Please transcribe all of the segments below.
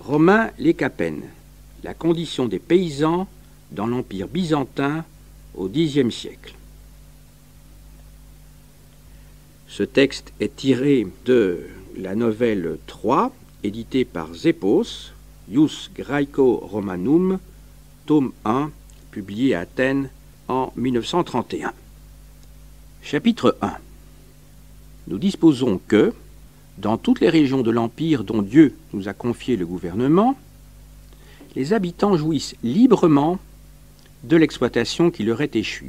Romain Lécapène, la condition des paysans dans l'Empire byzantin au Xe siècle. Ce texte est tiré de la novelle 3, éditée par Zépos, Ius Graeco-Romanum, tome 1, publié à Athènes en 1931. Chapitre 1. Nous disposons que, dans toutes les régions de l'Empire dont Dieu nous a confié le gouvernement, les habitants jouissent librement de l'exploitation qui leur est échue.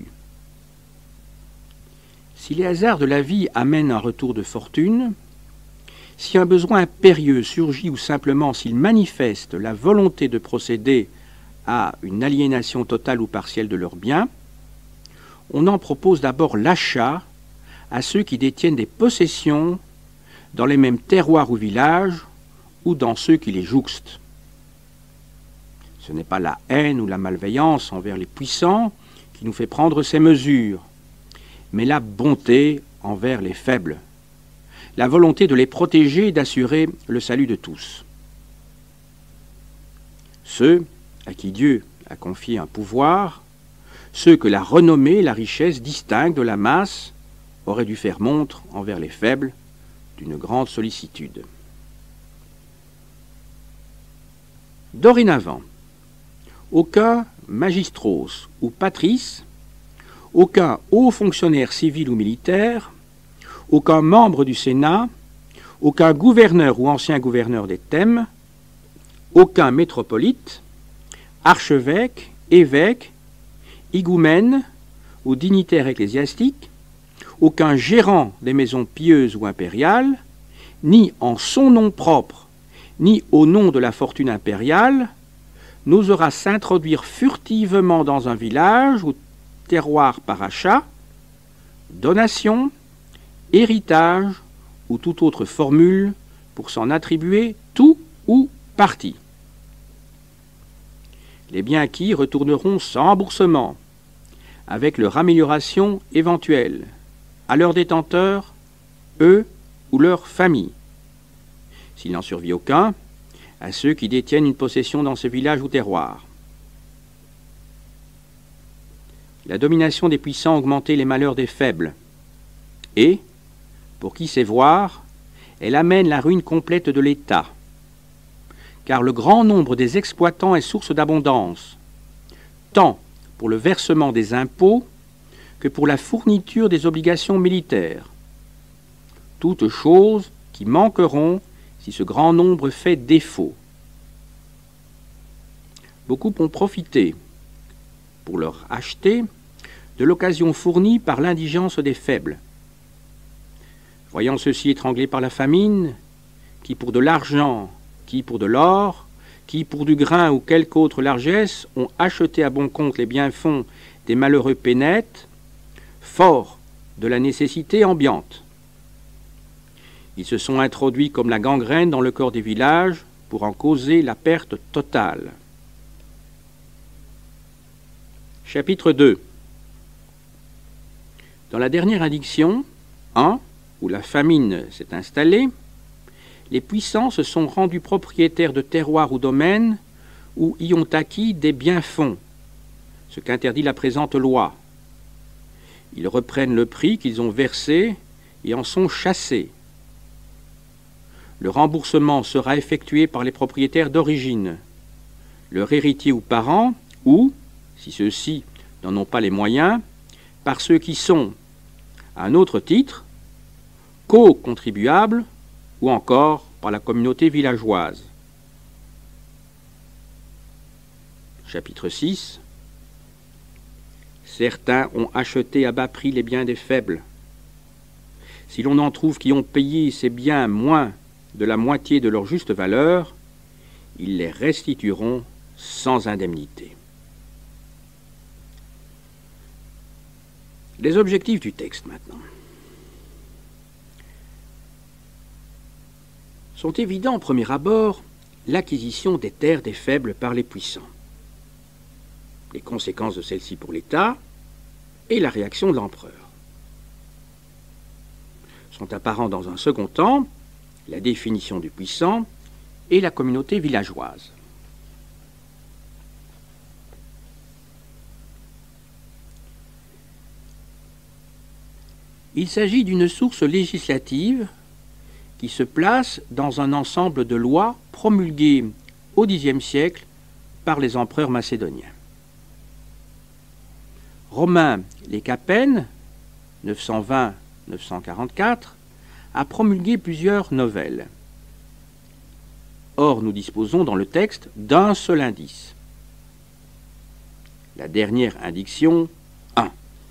Si les hasards de la vie amènent un retour de fortune, si un besoin impérieux surgit ou simplement s'il manifeste la volonté de procéder à une aliénation totale ou partielle de leurs biens, on en propose d'abord l'achat à ceux qui détiennent des possessions dans les mêmes terroirs ou villages, ou dans ceux qui les jouxtent. Ce n'est pas la haine ou la malveillance envers les puissants qui nous fait prendre ces mesures, mais la bonté envers les faibles, la volonté de les protéger et d'assurer le salut de tous. Ceux à qui Dieu a confié un pouvoir, ceux que la renommée et la richesse distinguent de la masse, auraient dû faire montre envers les faibles d'une grande sollicitude. Dorénavant, aucun magistros ou patrice, aucun haut fonctionnaire civil ou militaire, aucun membre du Sénat, aucun gouverneur ou ancien gouverneur des thèmes, aucun métropolite, archevêque, évêque, higoumène ou dignitaire ecclésiastique, aucun gérant des maisons pieuses ou impériales, ni en son nom propre, ni au nom de la fortune impériale, n'osera s'introduire furtivement dans un village ou terroir par achat, donation, héritage ou toute autre formule pour s'en attribuer tout ou partie. Les biens acquis retourneront sans remboursement, avec leur amélioration éventuelle, à leurs détenteurs, eux ou leurs familles. S'il n'en survit aucun, à ceux qui détiennent une possession dans ce village ou terroir. La domination des puissants augmentait les malheurs des faibles, et, pour qui sait voir, elle amène la ruine complète de l'État, car le grand nombre des exploitants est source d'abondance, tant pour le versement des impôts que pour la fourniture des obligations militaires. Toutes choses qui manqueront si ce grand nombre fait défaut. Beaucoup ont profité, pour leur acheter, de l'occasion fournie par l'indigence des faibles. Voyant ceux-ci étranglés par la famine, qui pour de l'argent, qui pour de l'or, qui pour du grain ou quelque autre largesse ont acheté à bon compte les bienfaits des malheureux pénètes, forts de la nécessité ambiante. Ils se sont introduits comme la gangrène dans le corps des villages pour en causer la perte totale. Chapitre 2. Dans la dernière indiction, 1, où la famine s'est installée, les puissants se sont rendus propriétaires de terroirs ou domaines où y ont acquis des biens-fonds, ce qu'interdit la présente loi. Ils reprennent le prix qu'ils ont versé et en sont chassés. Le remboursement sera effectué par les propriétaires d'origine, leur héritier ou parent, ou, si ceux-ci n'en ont pas les moyens, par ceux qui sont, à un autre titre, co-contribuables, ou encore par la communauté villageoise. Chapitre 6. Certains ont acheté à bas prix les biens des faibles. Si l'on en trouve qui ont payé ces biens moins de la moitié de leur juste valeur, ils les restitueront sans indemnité. Les objectifs du texte maintenant sont évidents au premier abord: l'acquisition des terres des faibles par les puissants, les conséquences de celle-ci pour l'État et la réaction de l'empereur. Sont apparents dans un second temps la définition du puissant et la communauté villageoise. Il s'agit d'une source législative qui se place dans un ensemble de lois promulguées au Xe siècle par les empereurs macédoniens. Romain Lécapène, 920-944, a promulgué plusieurs novelles. Or, nous disposons dans le texte d'un seul indice. La dernière indiction 1.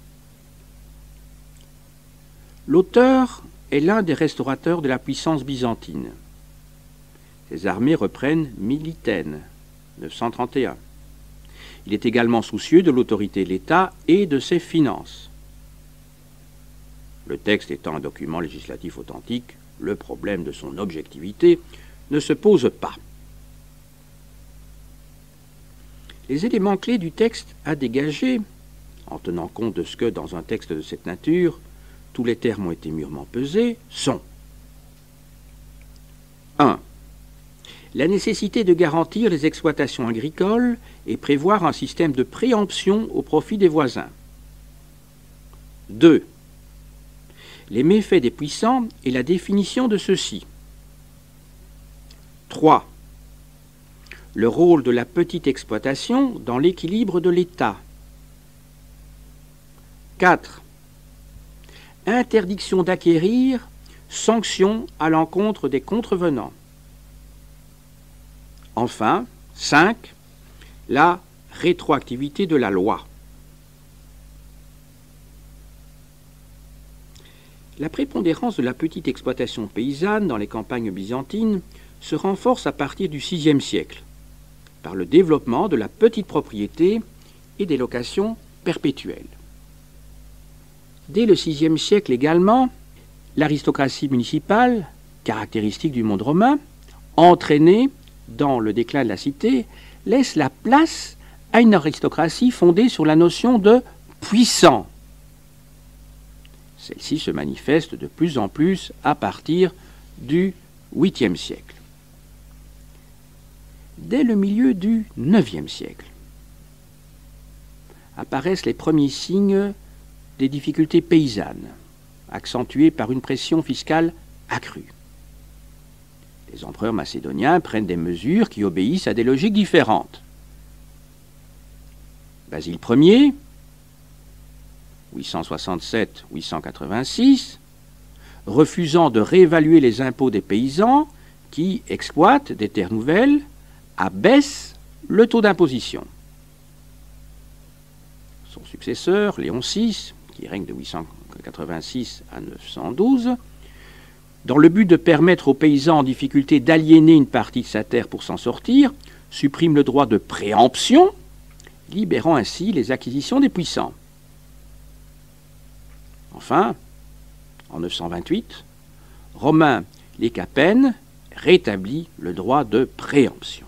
L'auteur est l'un des restaurateurs de la puissance byzantine. Ses armées reprennent Militène, 931. Il est également soucieux de l'autorité de l'État et de ses finances. Le texte étant un document législatif authentique, le problème de son objectivité ne se pose pas. Les éléments clés du texte à dégager, en tenant compte de ce que, dans un texte de cette nature, tous les termes ont été mûrement pesés, sont 1. La nécessité de garantir les exploitations agricoles et prévoir un système de préemption au profit des voisins. 2. Les méfaits des puissants et la définition de ceux-ci. 3. Le rôle de la petite exploitation dans l'équilibre de l'État. 4. Interdiction d'acquérir, sanction à l'encontre des contrevenants. Enfin, 5. La rétroactivité de la loi. La prépondérance de la petite exploitation paysanne dans les campagnes byzantines se renforce à partir du VIe siècle, par le développement de la petite propriété et des locations perpétuelles. Dès le VIe siècle également, l'aristocratie municipale, caractéristique du monde romain, entraînée dans le déclin de la cité, laisse la place à une aristocratie fondée sur la notion de puissant. Celle-ci se manifeste de plus en plus à partir du 8e siècle. Dès le milieu du 9e siècle, apparaissent les premiers signes des difficultés paysannes, accentuées par une pression fiscale accrue. Les empereurs macédoniens prennent des mesures qui obéissent à des logiques différentes. Basile Ier, 867-886, refusant de réévaluer les impôts des paysans qui exploitent des terres nouvelles, abaisse le taux d'imposition. Son successeur, Léon VI, qui règne de 886 à 912, dans le but de permettre aux paysans en difficulté d'aliéner une partie de sa terre pour s'en sortir, supprime le droit de préemption, libérant ainsi les acquisitions des puissants. Enfin, en 928, Romain Lécapène rétablit le droit de préemption.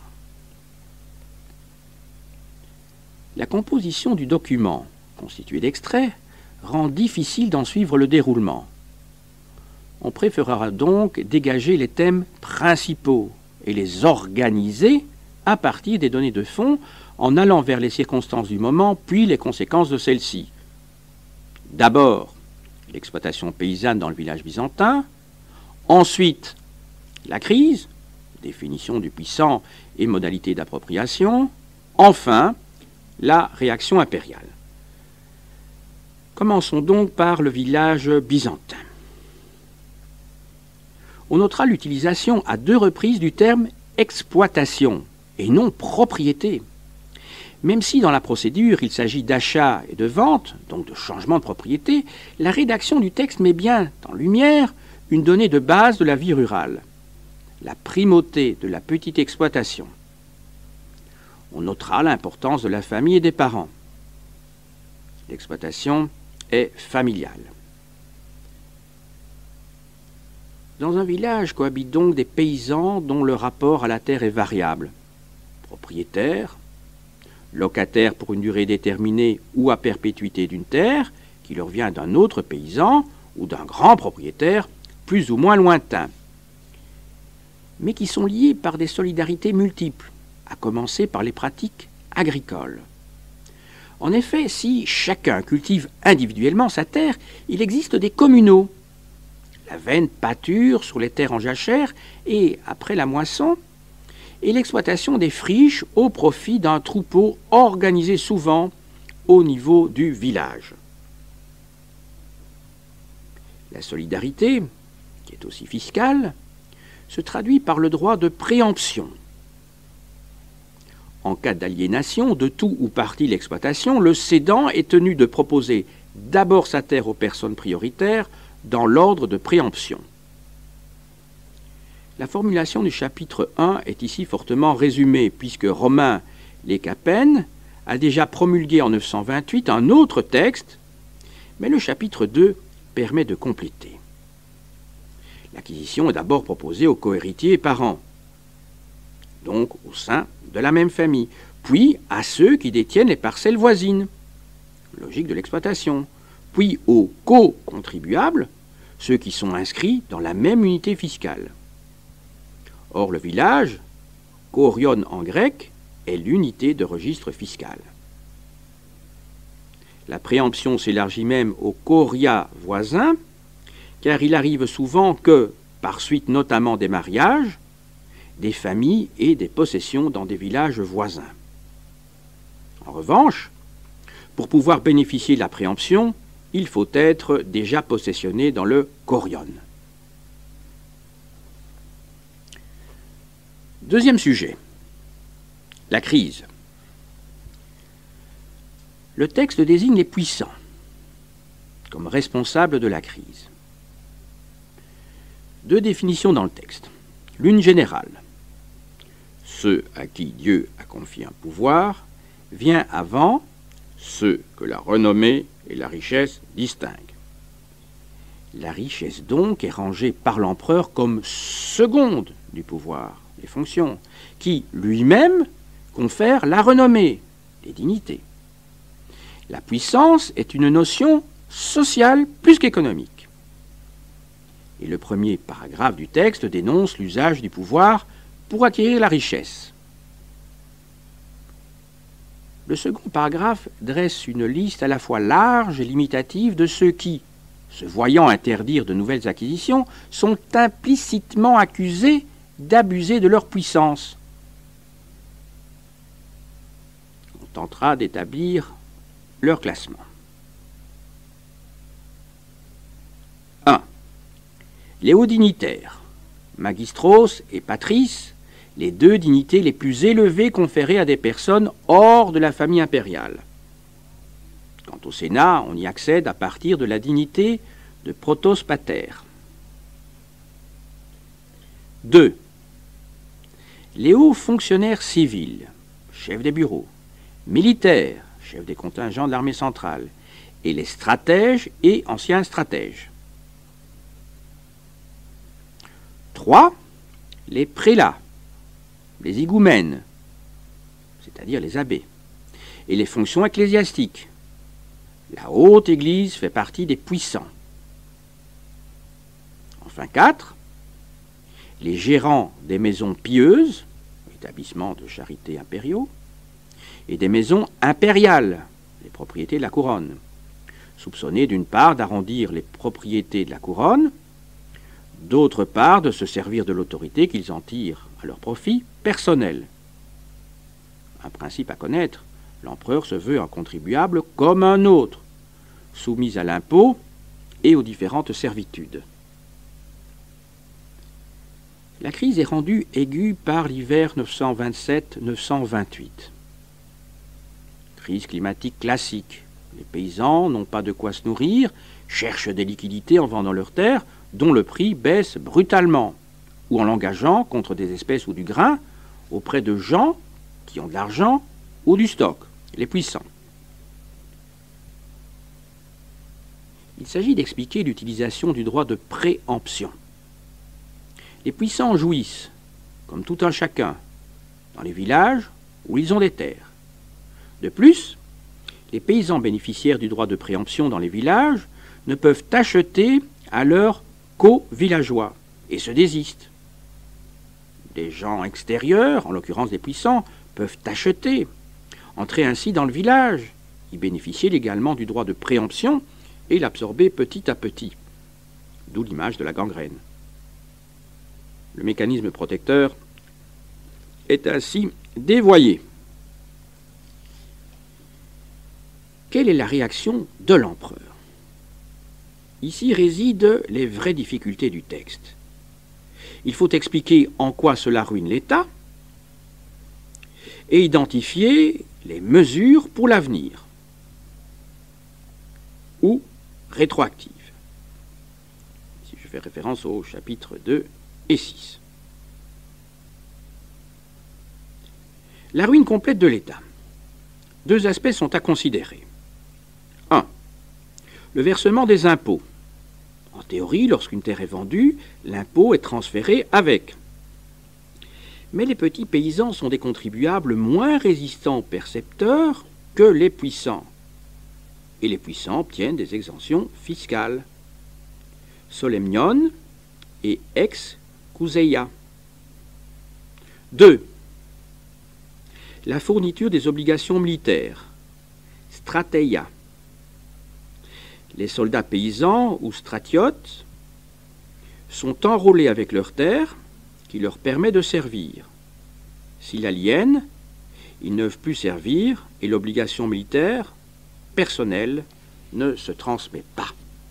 La composition du document, constitué d'extraits, rend difficile d'en suivre le déroulement. On préférera donc dégager les thèmes principaux et les organiser à partir des données de fond en allant vers les circonstances du moment puis les conséquences de celles-ci. D'abord, l'exploitation paysanne dans le village byzantin, ensuite la crise, définition du puissant et modalités d'appropriation, enfin la réaction impériale. Commençons donc par le village byzantin. On notera l'utilisation à 2 reprises du terme exploitation et non propriété. Même si dans la procédure il s'agit d'achat et de vente, donc de changement de propriété, la rédaction du texte met bien en lumière une donnée de base de la vie rurale, la primauté de la petite exploitation. On notera l'importance de la famille et des parents. L'exploitation est familiale. Dans un village cohabitent donc des paysans dont le rapport à la terre est variable. Propriétaires, locataires pour une durée déterminée ou à perpétuité d'une terre qui leur vient d'un autre paysan ou d'un grand propriétaire plus ou moins lointain. mais qui sont liées par des solidarités multiples, à commencer par les pratiques agricoles. En effet, si chacun cultive individuellement sa terre, il existe des communaux. La veine pâture sur les terres en jachère et, après la moisson, et l'exploitation des friches au profit d'un troupeau organisé souvent au niveau du village. La solidarité, qui est aussi fiscale, se traduit par le droit de préemption. En cas d'aliénation de tout ou partie de l'exploitation, le cédant est tenu de proposer d'abord sa terre aux personnes prioritaires dans l'ordre de préemption. La formulation du chapitre 1 est ici fortement résumée, puisque Romain Lécapène a déjà promulgué en 928 un autre texte, mais le chapitre 2 permet de compléter. L'acquisition est d'abord proposée aux cohéritiers et parents, donc au sein de la même famille, puis à ceux qui détiennent les parcelles voisines, logique de l'exploitation, puis aux co-contribuables, ceux qui sont inscrits dans la même unité fiscale. Or, le village, chorion en grec, est l'unité de registre fiscal. La préemption s'élargit même aux chorias voisins, car il arrive souvent que, par suite notamment des mariages, des familles et des possessions dans des villages voisins. En revanche, pour pouvoir bénéficier de la préemption, il faut être déjà possessionné dans le chorion. Deuxième sujet, la crise. Le texte désigne les puissants comme responsables de la crise. Deux définitions dans le texte. L'une générale. Ceux à qui Dieu a confié un pouvoir vient avant ceux que la renommée et la richesse distinguent. La richesse donc est rangée par l'empereur comme seconde du pouvoir, les fonctions, qui lui-même confère la renommée, les dignités. La puissance est une notion sociale plus qu'économique. Et le premier paragraphe du texte dénonce l'usage du pouvoir pour acquérir la richesse. Le second paragraphe dresse une liste à la fois large et limitative de ceux qui, se voyant interdire de nouvelles acquisitions, sont implicitement accusés d'abuser de leur puissance. On tentera d'établir leur classement. 1. Les hauts dignitaires, magistros et patrices, les deux dignités les plus élevées conférées à des personnes hors de la famille impériale. Quant au Sénat, on y accède à partir de la dignité de protos pater. 2. Les hauts fonctionnaires civils, chefs des bureaux, militaires, chefs des contingents de l'armée centrale, et les stratèges et anciens stratèges. 3. Les prélats, les higoumènes, c'est-à-dire les abbés, et les fonctions ecclésiastiques. La haute Église fait partie des puissants. Enfin 4. Les gérants des maisons pieuses, établissements de charité impériaux, et des maisons impériales, les propriétés de la couronne, soupçonnés d'une part d'arrondir les propriétés de la couronne, d'autre part de se servir de l'autorité qu'ils en tirent à leur profit personnel. Un principe à connaître, l'empereur se veut un contribuable comme un autre, soumis à l'impôt et aux différentes servitudes. La crise est rendue aiguë par l'hiver 927-928. Crise climatique classique. Les paysans n'ont pas de quoi se nourrir, cherchent des liquidités en vendant leurs terres, dont le prix baisse brutalement, ou en l'engageant contre des espèces ou du grain auprès de gens qui ont de l'argent ou du stock, les puissants. Il s'agit d'expliquer l'utilisation du droit de préemption. Les puissants jouissent, comme tout un chacun, dans les villages où ils ont des terres. De plus, les paysans bénéficiaires du droit de préemption dans les villages ne peuvent acheter à leurs co-villageois et se désistent. des gens extérieurs, en l'occurrence des puissants, peuvent acheter, entrer ainsi dans le village, y bénéficier légalement du droit de préemption et l'absorber petit à petit. D'où l'image de la gangrène. Le mécanisme protecteur est ainsi dévoyé. Quelle est la réaction de l'empereur? Ici résident les vraies difficultés du texte. Il faut expliquer en quoi cela ruine l'État et identifier les mesures pour l'avenir ou rétroactives. Ici, je fais référence aux chapitres 2 et 6. La ruine complète de l'État. Deux aspects sont à considérer. 1. Le versement des impôts. En théorie, lorsqu'une terre est vendue, l'impôt est transféré avec. Mais les petits paysans sont des contribuables moins résistants aux percepteurs que les puissants. Et les puissants obtiennent des exemptions fiscales. Solemnion et ex couseia. 2. La fourniture des obligations militaires. Strateia. Les soldats paysans ou stratiotes sont enrôlés avec leur terre qui leur permet de servir. S'ils l'aliènent, ils ne peuvent plus servir et l'obligation militaire personnelle ne se transmet pas.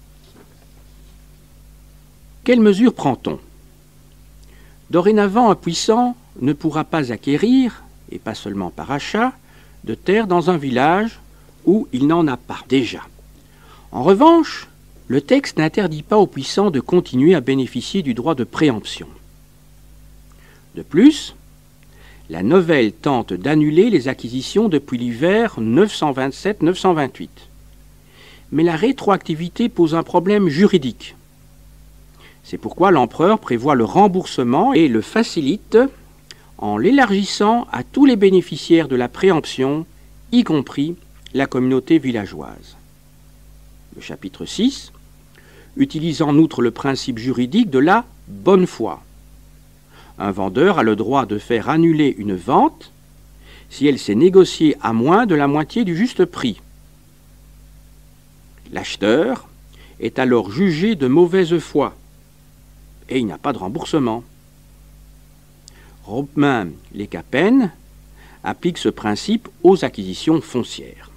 Quelles mesures prend-on? Dorénavant, un puissant ne pourra pas acquérir, et pas seulement par achat, de terre dans un village où il n'en a pas déjà. En revanche, le texte n'interdit pas aux puissants de continuer à bénéficier du droit de préemption. De plus, la novelle tente d'annuler les acquisitions depuis l'hiver 927-928. Mais la rétroactivité pose un problème juridique. C'est pourquoi l'empereur prévoit le remboursement et le facilite en l'élargissant à tous les bénéficiaires de la préemption, y compris la communauté villageoise. Le chapitre 6 utilise en outre le principe juridique de la bonne foi. Un vendeur a le droit de faire annuler une vente si elle s'est négociée à moins de la moitié du juste prix. L'acheteur est alors jugé de mauvaise foi et il n'a pas de remboursement. Romain Lécapen applique ce principe aux acquisitions foncières.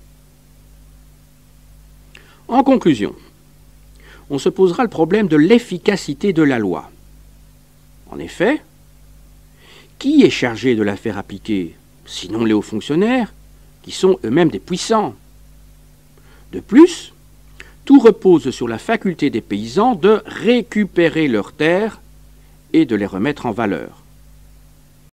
En conclusion, on se posera le problème de l'efficacité de la loi. En effet, qui est chargé de la faire appliquer, sinon les hauts fonctionnaires, qui sont eux-mêmes des puissants? De plus, tout repose sur la faculté des paysans de récupérer leurs terres et de les remettre en valeur.